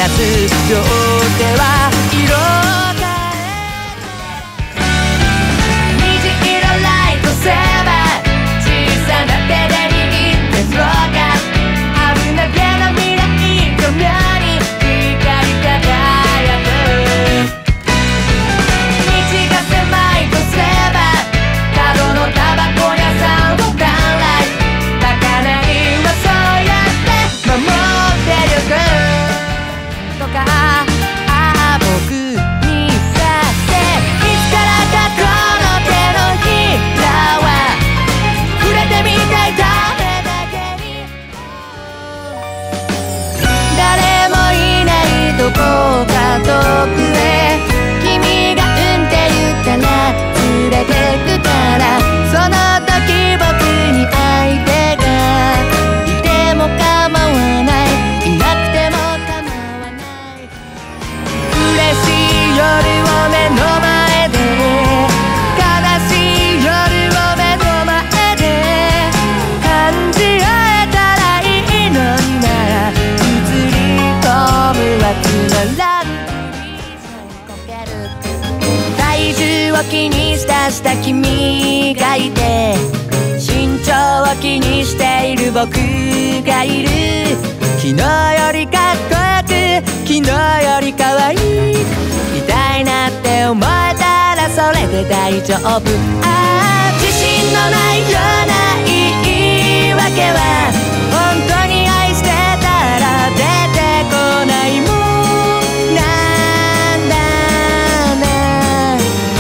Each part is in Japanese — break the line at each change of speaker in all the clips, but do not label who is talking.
出す両手は色変え虹色ライトセーバー小さな手で握ってスローガン危なげな未来の妙に光り輝く道が狭いとすれば角のタバコ屋さんを観来バカないはそうやって守ってゆくとか僕にだっていつからかこの手のひらは触れてみたいためだけに誰もいないどこか遠くへ君がうんって言ったら連れてくからその時僕に相手がいても構わないいなくても構わない嬉しい夜を目の前で悲しい夜を目の前で感じ合えたらいいのにな映り込むはつまらん体重を気にした君がいて身長を気にしている僕がいる昨日よりかっこよく昨日より可愛いみたいなって思えたらそれで大丈夫自信のないような言い訳は本当に愛してたら出てこないもんなんだな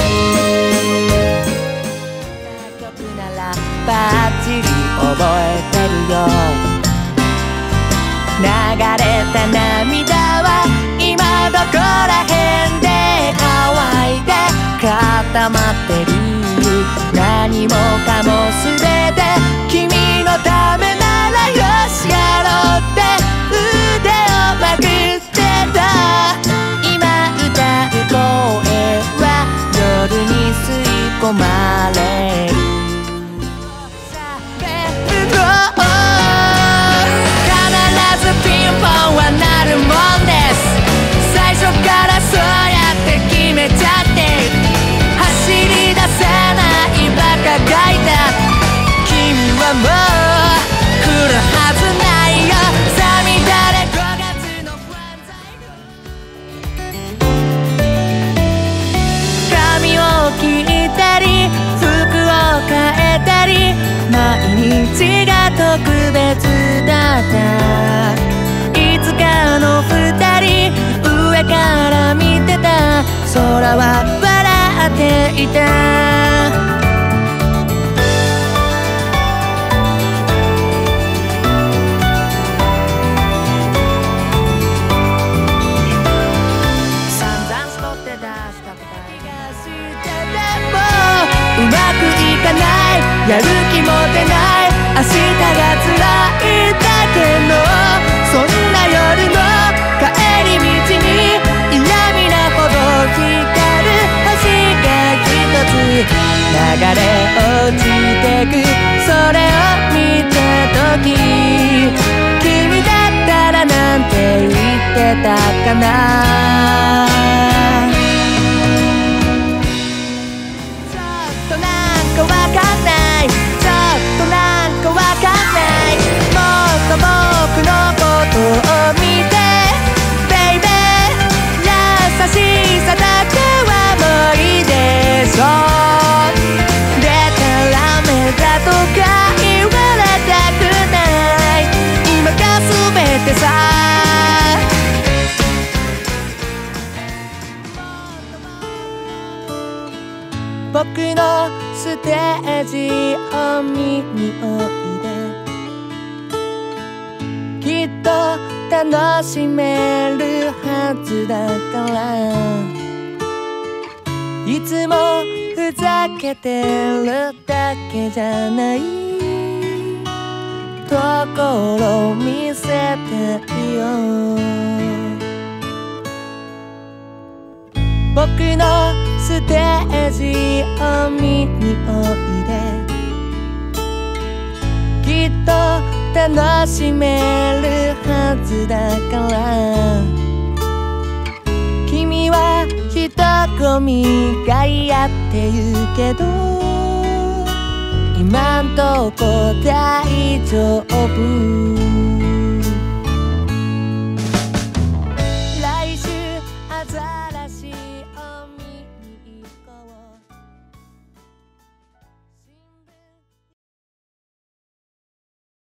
曲ならバッチリ覚えてるよ流れた涙は今どこら辺で乾いて固まってる何もかも全て君のためならよしやろうって腕をまくってた今歌う声は夜に吸い込まれるピンポンは鳴るもんです最初からそうやって決めちゃって走り出せないバカがいた君はもう来るはずないよさみだれ5月の不安材料髪を切ったり服を変えたり毎日が特別だったいつかの二人上から見てた空は笑っていた散々絞って出した答えがしててもうまくいかないやる気も出ない明日が辛いだけのそんな夜の帰り道に嫌味なほど光る星が一つ流れ落ちてくそれを見た時君だったらなんて言ってたかなちょっとなんかわかんないちょっとなんかわかんないもっと僕のことを見て Baby 優しさだけはもういいでしょでたらめだとか言われたくない今が全てさ僕のステージを見においできっと楽しめるはずだからいつもふざけてるだけじゃないところを見せてよ僕のステージを見においできっと楽しめるはずだから人混みがやって言うけど今んとこ大丈夫